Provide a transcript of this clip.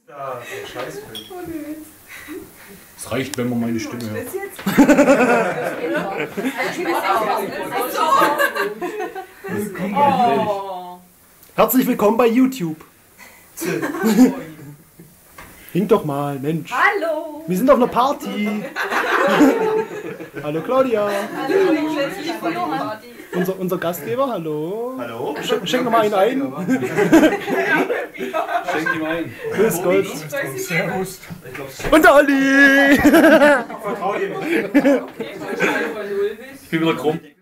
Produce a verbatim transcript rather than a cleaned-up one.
Da, Scheißfilm. Es reicht, wenn man meine Stimme hört. Oh. Herzlich willkommen bei YouTube. Hink doch mal, Mensch. Hallo. Wir sind auf einer Party. Hallo Claudia. Hallo. Unser, unser Gastgeber, hallo. Hallo? Sch schenk noch mal einen ein. Schenk ihm ein. Grüß Gott. Servus. Und der Olli. Vertrau dir nicht. Ich bin wieder krumm.